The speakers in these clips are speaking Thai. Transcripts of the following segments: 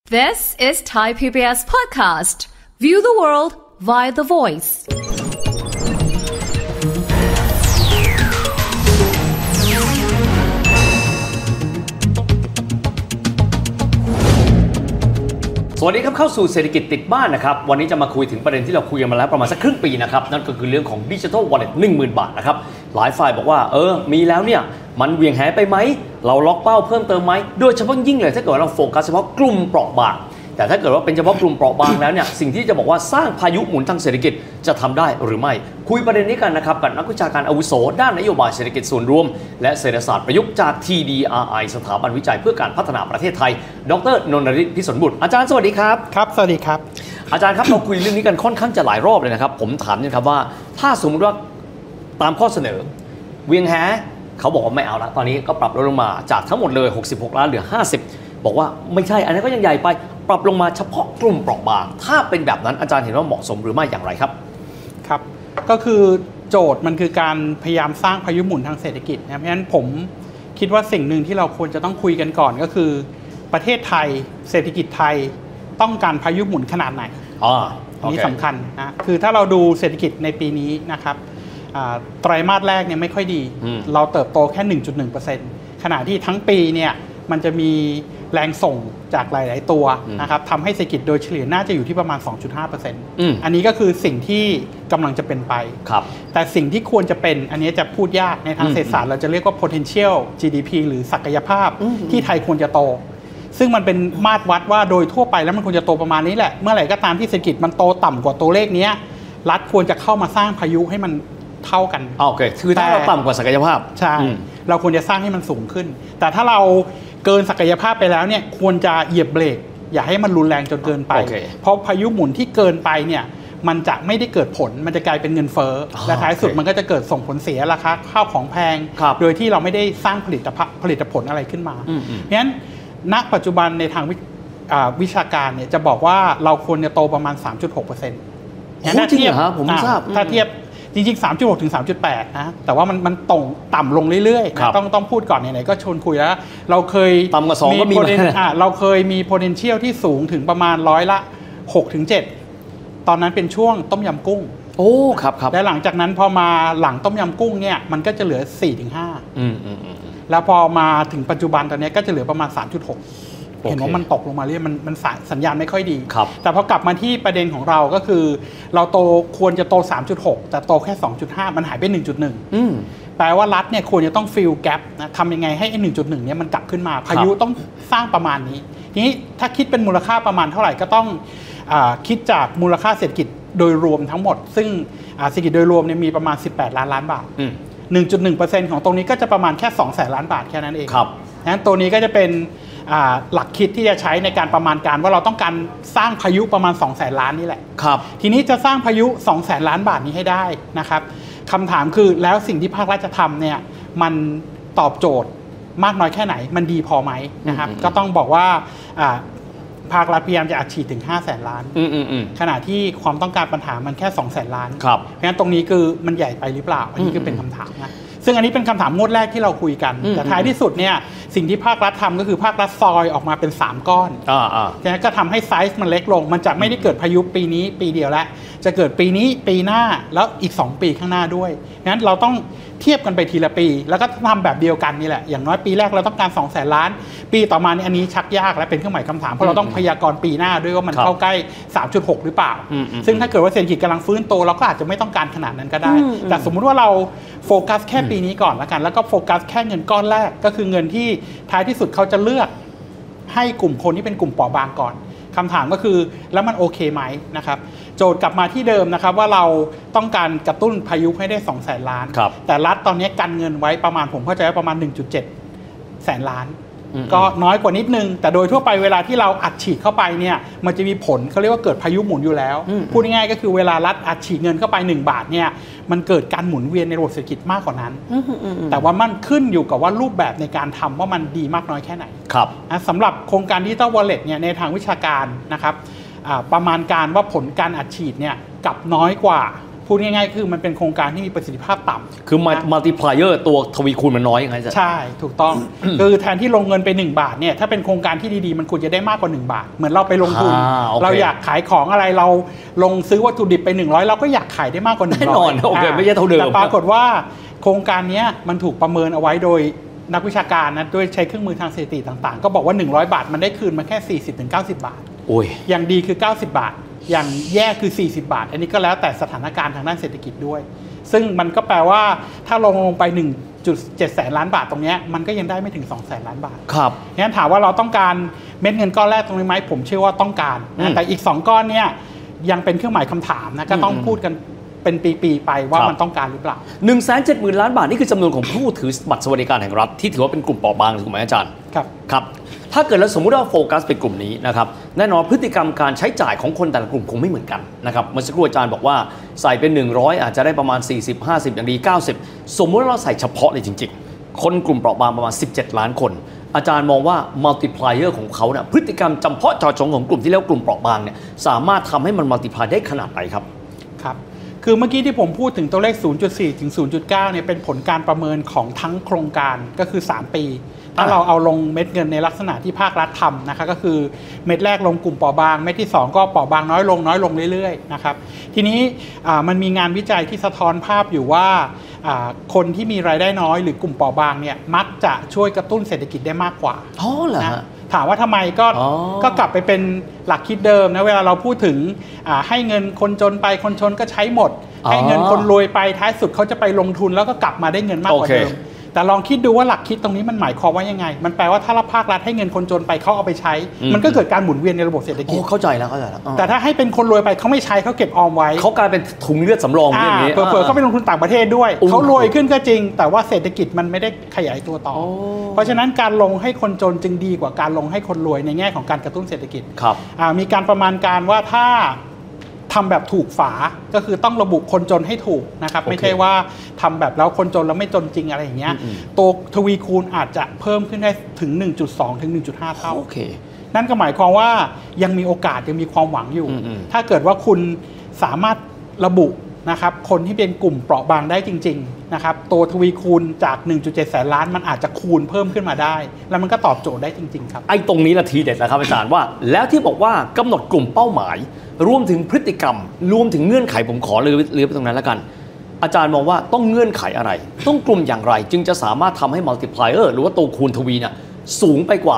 This is Thai PBS podcast. View the world via the voice. สวัสดีครับเข้าสู่เศรษฐกิจติดบ้านนะครับวันนี้จะมาคุยถึงประเด็นที่เราคุยกันมาแล้วประมาณสักครึ่งปีนะครับนั่นก็คือเรื่องของ Digital Wallet 10,000 บาทนะครับหลายฝ่ายบอกว่ามีแล้วเนี่ยมันเหวี่ยงแหไปไหมเราล็อกเป้าเพิ่มเติมไหมโดยเฉพาะยิ่งเลยถ้าเกิดเราโฟกัสเฉพาะกลุ่มเปราะบางแต่ถ้าเกิดว่าเป็นเฉพาะกลุ่มเปราะบางแล้วเนี่ยสิ่งที่จะบอกว่าสร้างพายุหมุนทางเศรษฐกิจจะทำได้หรือไม่คุยประเด็นนี้กันนะครับกับนักวิชาการอาวุโสด้านนโยบายเศรษฐกิจส่วนรวมและเศรษฐศาสตร์ประยุกต์จาก TDRI สถาบันวิจัยเพื่อการพัฒนาประเทศไทยดร.นนทฤทธิ์พิสนบุตรอาจารย์สวัสดีครับครับสวัสดีครับอาจารย์ครับเราคุยเรื่องนี้กันค่อนข้างจะหลายรอบเลยนะครับผมถามนี่ครับว่าถ้าสมมติว่าตามข้อเสนอเวียงแหเขาบอกว่าไม่เอาละตอนนี้ก็ปรับลดลงมาจากทั้งหมดเลย66ล้านเหลือ50บอกว่าไม่ใช่อันนี้ก็ยังใหญ่ไปปรับลงมาเฉพาะกลุ่มเปราะบางถ้าเป็นแบบนั้นอาจารย์เห็นว่าเหมาะสมหรือไม่อย่างไรครับครับก็คือโจทย์มันคือการพยายามสร้างพายุหมุนทางเศรษฐกิจนะเพราะฉะนั้นผมคิดว่าสิ่งหนึ่งที่เราควรจะต้องคุยกันก่อนก็คือประเทศไทยเศรษฐกิจไทยต้องการพายุหมุนขนาดไหนอันนี้สำคัญนะคือถ้าเราดูเศรษฐกิจในปีนี้นะครับไตรมาสแรกเนี่ยไม่ค่อยดีเราเติบโตแค่ 1.1% ขณะที่ทั้งปีเนี่ยมันจะมีแรงส่งจากหลายๆตัวนะครับทำให้เศรษฐกิจโดยเฉลี่ยน่าจะอยู่ที่ประมาณ 2.5% อันนี้ก็คือสิ่งที่กำลังจะเป็นไปแต่สิ่งที่ควรจะเป็นอันนี้จะพูดยากในทางเศรษฐศาสตร์เราจะเรียกว่า potential GDP หรือศักยภาพที่ไทยควรจะโตซึ่งมันเป็นมาตรวัดว่าโดยทั่วไปแล้วมันควรจะโตประมาณนี้แหละเมื่อไหร่ก็ตามที่เศรษฐกิจมันโตต่ำกว่าตัวเลขนี้รัฐควรจะเข้ามาสร้างพายุให้มันเท่ากันโอเคคือถ้าเราต่ำกว่าศักยภาพใช่เราควรจะสร้างให้มันสูงขึ้นแต่ถ้าเราเกินศักยภาพไปแล้วเนี่ยควรจะเหยียบเบรกอย่าให้มันรุนแรงจนเกินไปเพราะพายุหมุนที่เกินไปเนี่ยมันจะไม่ได้เกิดผลมันจะกลายเป็นเงินเฟ้อและท้ายสุดมันก็จะเกิดส่งผลเสียราคาข้าวของแพงโดยที่เราไม่ได้สร้างผลิตผลอะไรขึ้นมาเพราะฉะนั้นณปัจจุบันในทางวิชาการเนี่ยจะบอกว่าเราควรจะโตประมาณ 3.6% ถ้าเทียบผมทราบถ้าเทียบจริงๆ 3.6 ถึง 3.8 นะแต่ว่ามันต่ำลงเรื่อยๆต้องพูดก่อนไหนๆก็ชวนคุยแล้วเราเคยต่ำกว่า2ก็มีเราเคยมี potential ที่สูงถึงประมาณ6 ถึง 7ตอนนั้นเป็นช่วงต้มยำกุ้งโอ้ครับและหลังจากนั้นพอมาหลังต้มยำกุ้งเนี่ยมันก็จะเหลือ 4 ถึง 5แล้วพอมาถึงปัจจุบันตอนนี้ก็จะเหลือประมาณ 3.6เห็นว่ามันตกลงมาเรื่อยมันสัญญาณไม่ค่อยดีแต่พอกลับมาที่ประเด็นของเราก็คือเราโตควรจะโต 3.6 แต่โตแค่ 2.5 มันหายไป 1.1 แปลว่ารัฐเนี่ยควรจะต้องฟิลแกปนะทำยังไงให้ 1.1 เนี่ยมันกลับขึ้นมาพายุต้องสร้างประมาณนี้ทีนี้ถ้าคิดเป็นมูลค่าประมาณเท่าไหร่ก็ต้องคิดจากมูลค่าเศรษฐกิจโดยรวมทั้งหมดซึ่งเศรษฐกิจโดยรวมเนี่ยมีประมาณ18 ล้านบาท 1.1% ของตรงนี้ก็จะประมาณแค่200,000 ล้านบาทแค่นั้นเองงั้นตัวนี้ก็จะเป็นหลักคิดที่จะใช้ในการประมาณการว่าเราต้องการสร้างพายุประมาณ 200,000 ล้านนี่แหละทีนี้จะสร้างพายุ 200,000 ล้านบาทนี้ให้ได้นะครับคำถามคือแล้วสิ่งที่ภาครัฐจะทำเนี่ยมันตอบโจทย์มากน้อยแค่ไหนมันดีพอไหมนะครับก็ต้องบอกว่าภาครัฐพยายามจะอัดฉีดถึง 500,000 ล้านขณะที่ความต้องการปัญหามันแค่ 200,000 ล้านเพราะฉะนั้นตรงนี้คือมันใหญ่ไปหรือเปล่าอันนี้คือเป็นคำถามนะซึ่งอันนี้เป็นคำถามงวดแรกที่เราคุยกันแต่ท้ายที่สุดเนี่ยสิ่งที่ภาครัฐทำก็คือภาครัฐซอยออกมาเป็น3ก้อนฉะนั้นก็ทำให้ไซส์มันเล็กลงมันจะไม่ได้เกิดพายุปีนี้ปีเดียวแล้วจะเกิดปีนี้ปีหน้าแล้วอีก2ปีข้างหน้าด้วยงั้นเราต้องเทียบกันไปทีละปีแล้วก็ทำแบบเดียวกันนี่แหละอย่างน้อยปีแรกเราต้องการ 200,000 ล้านปีต่อมานี่อันนี้ชักยากและเป็นเครื่องหมายคำถามเพราะเราต้องพยากรณ์ปีหน้าด้วยว่ามันเข้าใกล้ 3.6 หรือเปล่าซึ่งถ้าเกิดว่าเศรษฐกิจกำลังฟื้นโตเราก็อาจจะไม่ต้องการขนาดนั้นก็ได้แต่สมมุติว่าเราโฟกัสแค่ปีนี้ก่อนแล้วกันแล้วก็โฟกัสแค่เงินก้อนแรกก็คือเงินที่ท้ายที่สุดเขาจะเลือกให้กลุ่มคนที่เป็นกลุ่มเปราะบางก่อนคำถามก็คือแล้วมันโอเคไหมนะครับโจทย์กลับมาที่เดิมนะครับว่าเราต้องการกระตุ้นพายุให้ได้ 200,000 ล้านแต่รัฐตอนนี้กันเงินไว้ประมาณผมเข้าใจว่าประมาณ 1.7 แสนล้านก็น้อยกว่านิดนึงแต่โดยทั่วไปเวลาที่เราอัดฉีดเข้าไปเนี่ยมันจะมีผลเขาเรียกว่าเกิดพายุหมุนอยู่แล้วพูดง่ายๆก็คือเวลารัฐอัดฉีดเงินเข้าไป1 บาทเนี่ยมันเกิดการหมุนเวียนในระบบเศรษฐกิจมากกว่านั้นแต่ว่ามันขึ้นอยู่กับว่ารูปแบบในการทำว่ามันดีมากน้อยแค่ไหนสำหรับโครงการ Digital Wallet เนี่ยในทางวิชาการนะครับประมาณการว่าผลการอัดฉีดเนี่ยกลับน้อยกว่าพูดง่ายๆคือมันเป็นโครงการที่มีประสิทธิภาพต่ำคือมัลติพลายเออร์ตัวทวีคูณมันน้อยยังไงจ๊ะใช่ถูกต้อง คือแทนที่ลงเงินไป1 บาทเนี่ยถ้าเป็นโครงการที่ดีๆมันควรจะได้มากกว่า1 บาทเหมือนเราไปลงทุนเราอยากขายของอะไรเราลงซื้อวัตถุดิบไป100เราก็อยากขายได้มากกว่า100แน่นอนโอเคไม่ใช่เท่าเดิมแต่ปรากฏว่าโครงการนี้มันถูกประเมินเอาไว้โดยนักวิชาการนะด้วยใช้เครื่องมือทางสถิติต่างๆก็บอกว่า100 บาทมันได้คืนมาแค่40-90 บาทโอ้ยอย่างดีคือ90 บาทอย่างแย่คือ40 บาทอันนี้ก็แล้วแต่สถานการณ์ทางด้านเศรษฐกิจด้วยซึ่งมันก็แปลว่าถ้าลงไป 1.7 แสนล้านบาทตรงนี้มันก็ยังได้ไม่ถึง2แสนล้านบาทครับงั้นถามว่าเราต้องการเม็ดเงินก้อนแรกตรงนี้ไหมผมเชื่อว่าต้องการแต่อีก2ก้อนเนี่ยยังเป็นเครื่องหมายคำถามนะก็ต้องพูดกันเป็นปีๆไปว่ามันต้องการหรือเปล่า 170,000 ล้านบาทนี่คือจำนวนของผู้ถือบัตรสวัสดิการแห่งรัฐที่ถือว่าเป็นกลุ่มเปราะบางถูกไหมอาจารย์ครับถ้าเกิดเราสมมุติว่าโฟกัสไปกลุ่มนี้นะครับแน่นอนพฤติกรรมการใช้จ่ายของคนแต่ละกลุ่มคงไม่เหมือนกันนะครับเมื่อสักครู่อาจารย์บอกว่าใส่เป็น100อาจจะได้ประมาณ40 50อย่างดี90สมมุติว่าเราใส่เฉพาะเลยจริงๆคนกลุ่มเปราะบางประมาณ17 ล้านคนอาจารย์มองว่ามัลติพลายเออร์ของเขาเนี่ยพฤติกรรมจำเพาะเจาะจงของกลุ่มที่เรียกว่ากลุ่มเปราะบางเนี่ยสามารถทำให้มันมัลติพลายได้ขนาดไหนครับคือเมื่อกี้ที่ผมพูดถึงตัวเลข 0.4 ถึง 0.9 เนี่ยเป็นผลการประเมินของทั้งโครงการก็คือ3 ปีถ้าเราเอาลงเม็ดเงินในลักษณะที่ภาครัฐทำนะคะก็คือเม็ดแรกลงกลุ่มเปราะบางเม็ดที่2ก็เปราะบางน้อยลงเรื่อยๆนะครับทีนี้มันมีงานวิจัยที่สะท้อนภาพอยู่ว่าคนที่มีรายได้น้อยหรือกลุ่มเปราะบางเนี่ยมักจะช่วยกระตุ้นเศรษฐกิจได้มากกว่าเหรอถามว่าทำไมก็กลับไปเป็นหลักคิดเดิมนะเวลาเราพูดถึงให้เงินคนจนไปคนจนก็ใช้หมดให้เงินคนรวยไปท้ายสุดเขาจะไปลงทุนแล้วก็กลับมาได้เงินมากกว่าเดิมแต่ลองคิดดูว่าหลักคิดตรงนี้มันหมายความว่ายังไงมันแปลว่าถ้าภาครัฐให้เงินคนจนไปเขาเอาไปใช้มันก็เกิดการหมุนเวียนในระบบเศรษฐกิจเข้าใจแล้วแต่ถ้าให้เป็นคนรวยไปเขาไม่ใช้เขาเก็บออมไว้เขากลายเป็นถุงเลือดสำรองอย่างนี้เผื่อเขาไปลงทุนต่างประเทศด้วยเขารวยขึ้นก็จริงแต่ว่าเศรษฐกิจมันไม่ได้ขยายตัวต่อเพราะฉะนั้นการลงให้คนจนจึงดีกว่าการลงให้คนรวยในแง่ของการกระตุ้นเศรษฐกิจมีการประมาณการว่าถ้าทำแบบถูกฝาก็คือต้องระบุคนจนให้ถูกนะครับไม่ใช่ว่าทำแบบแล้วคนจนแล้วไม่จนจริงอะไรอย่างเงี้ยตัวทวีคูณอาจจะเพิ่มขึ้นได้ถึง 1.2 ถึง 1.5 เท่านั่นก็หมายความว่ายังมีโอกาสยังมีความหวังอยู่ถ้าเกิดว่าคุณสามารถระบุนะครับคนที่เป็นกลุ่มเปราะบางได้จริงๆนะครับตัวทวีคูณจาก 1.7 แสนล้านมันอาจจะคูณเพิ่มขึ้นมาได้แล้วมันก็ตอบโจทย์ได้จริงๆครับไอ้ตรงนี้ละทีเด็ดแล้วครับอาจารย์ว่าแล้วที่บอกว่ากำหนดกลุ่มเป้าหมายรวมถึงพฤติกรรมรวมถึงเงื่อนไขผมขอเลือไปตรงนั้นแล้วกันอาจารย์มองว่าต้องเงื่อนไขอะไรต้องกลุ่มอย่างไรจึงจะสามารถทำให้มัลติพลายเออร์หรือว่าตัวคูณทวีเนี่ยสูงไปกว่า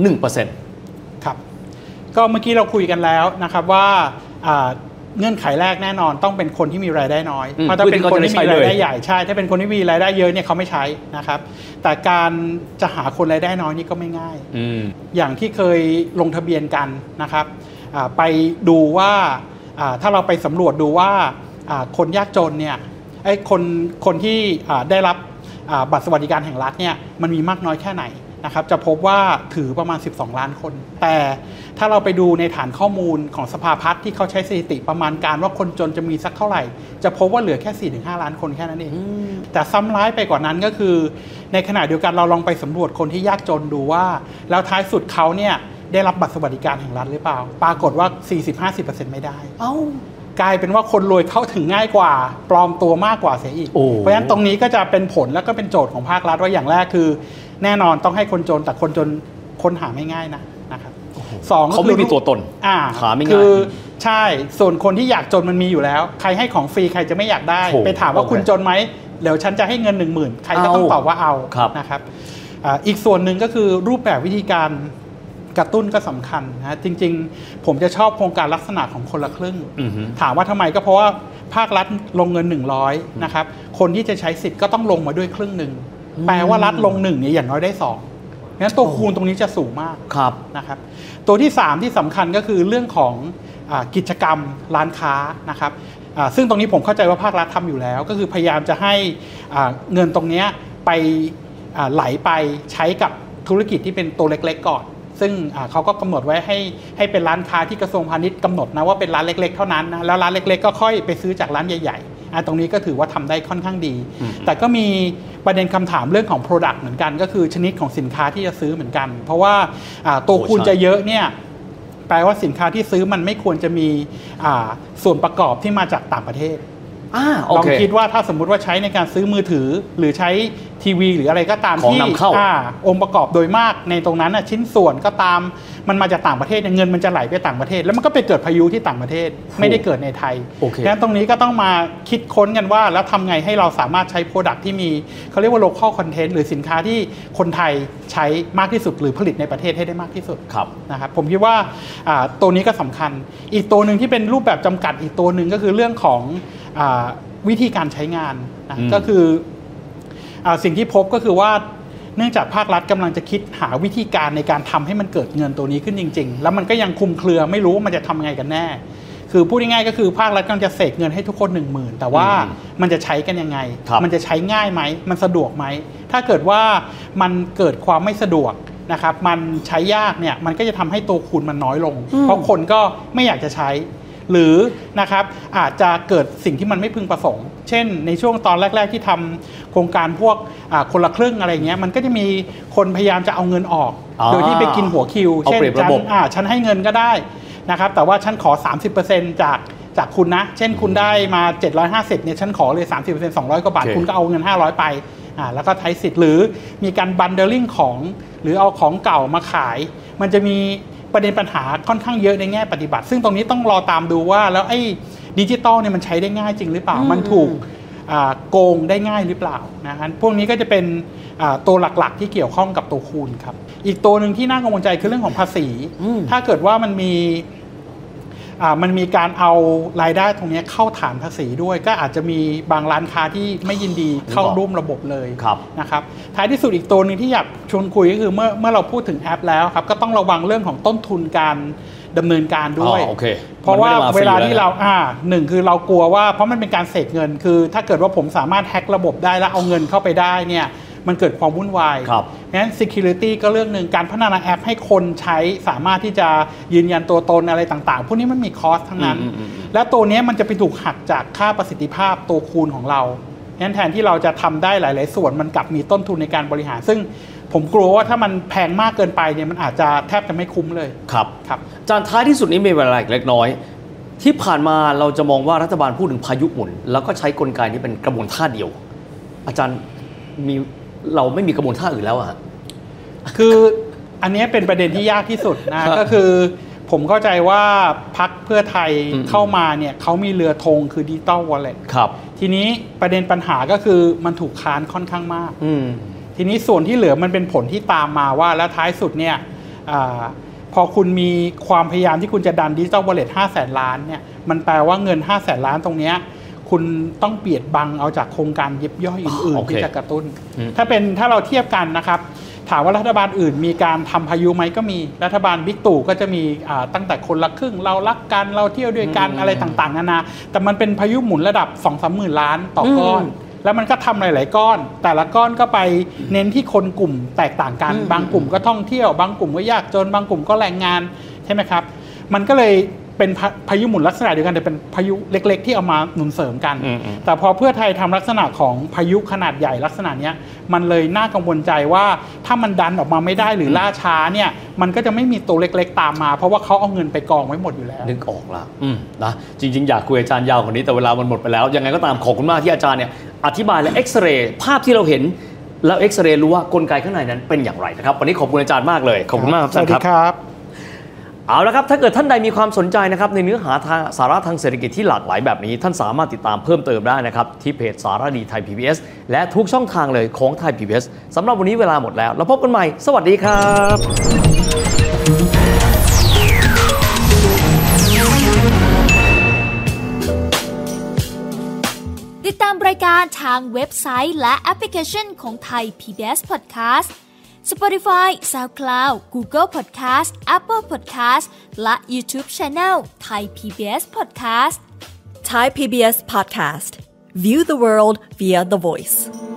1% ครับก็เมื่อกี้เราคุยกันแล้วนะครับว่าเงื่อนไขแรกแน่นอนต้องเป็นคนที่มีรายได้น้อยเพราะถ้าเป็นคนที่มีรายได้ใหญ่ใช่ถ้าเป็นคนที่มีรายได้เยอะเนี่ยเขาไม่ใช้นะครับแต่การจะหาคนรายได้น้อยนี่ก็ไม่ง่ายอย่างที่เคยลงทะเบียนกันนะครับไปดูว่าถ้าเราไปสำรวจดูว่าคนยากจนเนี่ยคนที่ได้รับบัตรสวัสดิการแห่งรัฐเนี่ยมันมีมากน้อยแค่ไหนนะครับจะพบว่าถือประมาณ12 ล้านคนแต่ถ้าเราไปดูในฐานข้อมูลของสภาพัฒน์ที่เขาใช้สถิติประมาณการว่าคนจนจะมีสักเท่าไหร่จะพบว่าเหลือแค่ 4-5 ล้านคนแค่นั้นเองแต่ซ้ำร้ายไปกว่านั้นก็คือในขณะเดียวกันเราลองไปสำรวจคนที่ยากจนดูว่าแล้วท้ายสุดเขาเนี่ยได้รับบัตรสวัสดิการแห่งรัฐหรือเปล่าปรากฏว่า 40-50% ไม่ได้กลายเป็นว่าคนรวยเข้าถึงง่ายกว่าปลอมตัวมากกว่าเสียอีกเพราะฉะนั้นตรงนี้ก็จะเป็นผลแล้วก็เป็นโจทย์ของภาครัฐว่าอย่างแรกคือแน่นอนต้องให้คนจนแต่คนจนค้นหาไม่ง่ายนะครับ2 เขาไม่มีตัวตนหาไม่ง่ายคือใช่ส่วนคนที่อยากจนมันมีอยู่แล้วใครให้ของฟรีใครจะไม่อยากได้ไปถามว่าคุณจนไหมเดี๋ยวฉันจะให้เงิน 10,000 ใครก็ต้องตอบว่าเอานะครับอีกส่วนหนึ่งก็คือรูปแบบวิธีการกระตุ้นก็สำคัญนะจริงๆผมจะชอบโครงการลักษณะของคนละครึ่งถามว่าทำไมก็เพราะว่าภาครัฐลงเงิน100นะครับคนที่จะใช้สิทธิ์ก็ต้องลงมาด้วยครึ่งหนึ่งแปลว่ารัฐลง1เนี่ยอย่างน้อยได้2งั้นตัวคูณตรงนี้จะสูงมากนะครับตัวที่3ที่สำคัญก็คือเรื่องของกิจกรรมร้านค้านะครับซึ่งตรงนี้ผมเข้าใจว่าภาครัฐทำอยู่แล้วก็คือพยายามจะให้เงินตรงนี้ไปไหลไปใช้กับธุรกิจที่เป็นตัวเล็กๆก่อนซึ่งเขาก็กำหนดไว้ให้เป็นร้านค้าที่กระทรวงพาณิชย์กำหนดนะว่าเป็นร้านเล็กๆเท่านั้นนะแล้วร้านเล็กๆก็ค่อยไปซื้อจากร้านใหญ่ๆตรงนี้ก็ถือว่าทำได้ค่อนข้างดีแต่ก็มีประเด็นคำถามเรื่องของ Product เหมือนกันก็คือชนิดของสินค้าที่จะซื้อเหมือนกันเพราะว่าตัวคูณจะเยอะเนี่ยแปลว่าสินค้าที่ซื้อมันไม่ควรจะมีส่วนประกอบที่มาจากต่างประเทศลองคิดว่าถ้าสมมุติว่าใช้ในการซื้อมือถือหรือใช้ทีวีหรืออะไรก็ตามที่องค์ประกอบโดยมากในตรงนั้นชิ้นส่วนก็ตามมันมาจากต่างประเทศเงินมันจะไหลไปต่างประเทศแล้วมันก็ไปเกิดพายุที่ต่างประเทศไม่ได้เกิดในไทยดังนั้นตรงนี้ก็ต้องมาคิดค้นกันว่าแล้วทำไงให้เราสามารถใช้ product ที่มีเขาเรียกว่า local content หรือสินค้าที่คนไทยใช้มากที่สุดหรือผลิตในประเทศให้ได้มากที่สุดนะครับผมคิดว่าตัวนี้ก็สำคัญอีกตัวหนึ่งที่เป็นรูปแบบจำกัดอีกตัวหนึ่งก็คือเรื่องของวิธีการใช้งานนะก็คือสิ่งที่พบก็คือว่าเนื่องจากภาครัฐกำลังจะคิดหาวิธีการในการทำให้มันเกิดเงินตัวนี้ขึ้นจริงๆแล้วมันก็ยังคลุมเครือไม่รู้ว่ามันจะทำยังไงกันแน่คือพูดง่ายๆก็คือภาครัฐกำลังจะเสกเงินให้ทุกคน 10,000 แต่ว่ามันจะใช้กันยังไงมันจะใช้ง่ายไหมมันสะดวกไหมถ้าเกิดว่ามันเกิดความไม่สะดวกนะครับมันใช้ยากเนี่ยมันก็จะทำให้ตัวคูณมันน้อยลงเพราะคนก็ไม่อยากจะใช้หรือนะครับอาจจะเกิดสิ่งที่มันไม่พึงประสงค์เช่นในช่วงตอนแรกๆที่ทำโครงการพวกคนละครึ่งอะไรเงี้ยมันก็จะมีคนพยายามจะเอาเงินออกโดยที่ไปกินหัวคิวเช่นฉันให้เงินก็ได้นะครับแต่ว่าฉันขอ 30% จากคุณนะเช่นคุณได้มา750เนี่ยฉันขอเลย 30% 200 กว่าบาทคุณก็เอาเงิน500ไปแล้วก็ใช้สิทธิ์หรือมีการบันเดลลิ่งของหรือเอาของเก่ามาขายมันจะมีประเด็นปัญหาค่อนข้างเยอะในแง่ปฏิบัติซึ่งตรงนี้ต้องรอตามดูว่าแล้วไอ้ดิจิตอลเนี่ยมันใช้ได้ง่ายจริงหรือเปล่ามันถูกโกงได้ง่ายหรือเปล่านะฮะพวกนี้ก็จะเป็นตัวหลักๆที่เกี่ยวข้องกับตัวคูณครับอีกตัวหนึ่งที่น่ากังวลใจคือเรื่องของภาษีถ้าเกิดว่ามันมีการเอารายได้ตรงนี้เข้าฐานภาษีด้วยก็อาจจะมีบางร้านค้าที่ไม่ยินดีเข้าร่วมระบบเลยนะครับท้ายที่สุดอีกตัวหนึ่งที่อยากชวนคุยก็คือเมื่อเราพูดถึงแอปแล้วครับก็ต้องระวังเรื่องของต้นทุนการดำเนินการด้วยเพราะว่าเวลาที่เราหนึ่งคือเรากลัวว่าเพราะมันเป็นการเสกเงินคือถ้าเกิดว่าผมสามารถแฮ็กระบบได้แล้วเอาเงินเข้าไปได้เนี่ยมันเกิดความวุ่นวายงั้น security ก็เรื่องหนึ่งการพัฒนาแอปให้คนใช้สามารถที่จะยืนยันตัวตนอะไรต่างๆพวกนี้มันมีคอสทั้งนั้นแล้วตัวนี้มันจะไปถูกหักจากค่าประสิทธิภาพตัวคูณของเรางั้นแทนที่เราจะทำได้หลายๆส่วนมันกลับมีต้นทุนในการบริหารซึ่งผมกลัวว่าถ้ามันแพงมากเกินไปเนี่ยมันอาจจะแทบจะไม่คุ้มเลยครับจานท้ายที่สุดนี้มีเวลาเล็กน้อยที่ผ่านมาเราจะมองว่ารัฐบาลพูดถึงพายุหมุนแล้วก็ใช้กลไกนี้เป็นกระบวนท่าเดียวอาจารย์เราไม่มีกระบวนท่าอื่นแล้วอะคืออันนี้เป็นประเด็นที่ยากที่สุดนะก็คือผมเข้าใจว่าพรรคเพื่อไทยเข้ามาเนี่ยเขามีเรือธงคือดิจิตอลวอลเล็ตทีนี้ประเด็นปัญหาก็คือมันถูกค้านค่อนข้างมากทีนี้ส่วนที่เหลือมันเป็นผลที่ตามมาว่าแล้วท้ายสุดเนี่ยพอคุณมีความพยายามที่คุณจะดันดิจิตอลวอลเล็ต500,000 ล้านเนี่ยมันแปลว่าเงิน500,000 ล้านตรงนี้คุณต้องเบียดบังเอาจากโครงการยิบย่อยอื่นๆที่จะกระตุ้นถ้าเราเทียบกันนะครับถามว่ารัฐบาลอื่นมีการทำพายุไหมก็มีรัฐบาลบิ๊กตู่ก็จะมีตั้งแต่คนละครึ่งเรารักกันเราเที่ยวด้วยกันอะไรต่างๆนานาแต่มันเป็นพายุหมุนระดับ 2-3 หมื่นล้านต่อก้อนแล้วมันก็ทำหลายๆก้อนแต่ละก้อนก็ไปเน้นที่คนกลุ่มแตกต่างกันบางกลุ่มก็ท่องเที่ยวบางกลุ่มก็ยากจนบางกลุ่มก็แรงงานใช่ไหมครับมันก็เลยเป็นพายุหมุนลักษณะเดียวกันแต่เป็นพายุเล็กๆที่เอามาหนุนเสริมกันแต่พอเพื่อไทยทำลักษณะของพายุขนาดใหญ่ลักษณะนี้มันเลยน่ากังวลใจว่าถ้ามันดันออกมาไม่ได้หรือล่าช้าเนี่ยมันก็จะไม่มีตัวเล็กๆตามมาเพราะว่าเขาเอาเงินไปกองไว้หมดอยู่แล้วนึกออกละนะจริงๆอยากคุยอาจารย์ยาวกว่านี้แต่เวลามันหมดไปแล้วยังไงก็ตามขอบคุณมากที่อาจารย์เนี่ยอธิบายและเอ็กซเรย์ภาพที่เราเห็นแล้วเอ็กซเรย์รู้ว่ากลไกข้างในนั้นเป็นอย่างไรนะครับวันนี้ขอบคุณอาจารย์มากเลยขอบคุณมากครับสวัสดีครับเอาละครับถ้าเกิดท่านใดมีความสนใจนะครับในเนื้อหาสาระทางเศรษฐกิจที่หลากหลายแบบนี้ท่านสามารถติดตามเพิ่มเติมได้นะครับที่เพจสารดีไทย PBS และทุกช่องทางเลยของไทย PBS สำหรับวันนี้เวลาหมดแล้วแล้วพบกันใหม่สวัสดีครับติดตามรายการทางเว็บไซต์และแอปพลิเคชันของไทย PBS Podcast Spotify, SoundCloud, Google Podcast, Apple Podcast และ YouTube Channel Thai PBS Podcast Thai PBS Podcast. View the world via the voice.